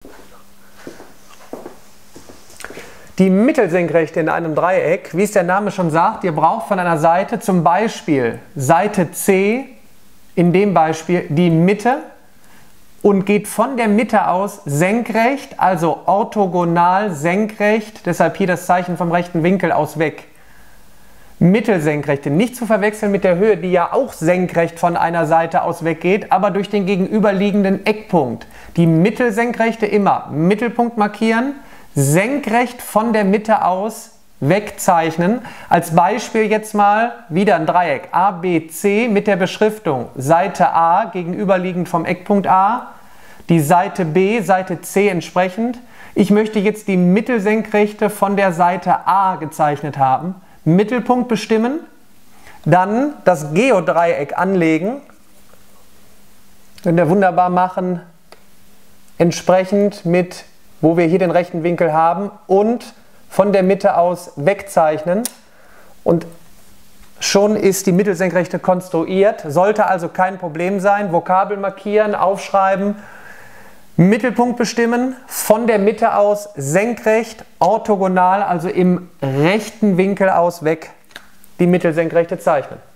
Die Mittelsenkrechte in einem Dreieck, wie es der Name schon sagt, ihr braucht von einer Seite, zum Beispiel Seite C, in dem Beispiel die Mitte und geht von der Mitte aus senkrecht, also orthogonal senkrecht, deshalb hier das Zeichen vom rechten Winkel aus weg. Mittelsenkrechte, nicht zu verwechseln mit der Höhe, die ja auch senkrecht von einer Seite aus weggeht, aber durch den gegenüberliegenden Eckpunkt. Die Mittelsenkrechte immer Mittelpunkt markieren, senkrecht von der Mitte aus wegzeichnen. Als Beispiel jetzt mal wieder ein Dreieck ABC mit der Beschriftung Seite A gegenüberliegend vom Eckpunkt A, die Seite B, Seite C entsprechend. Ich möchte jetzt die Mittelsenkrechte von der Seite A gezeichnet haben. Mittelpunkt bestimmen, dann das Geodreieck anlegen. Können wir wunderbar machen, entsprechend mit, wo wir hier den rechten Winkel haben, und von der Mitte aus wegzeichnen. Und schon ist die Mittelsenkrechte konstruiert. Sollte also kein Problem sein. Vokabel markieren, aufschreiben, Mittelpunkt bestimmen, von der Mitte aus senkrecht, orthogonal, also im rechten Winkel aus weg, die Mittelsenkrechte zeichnen.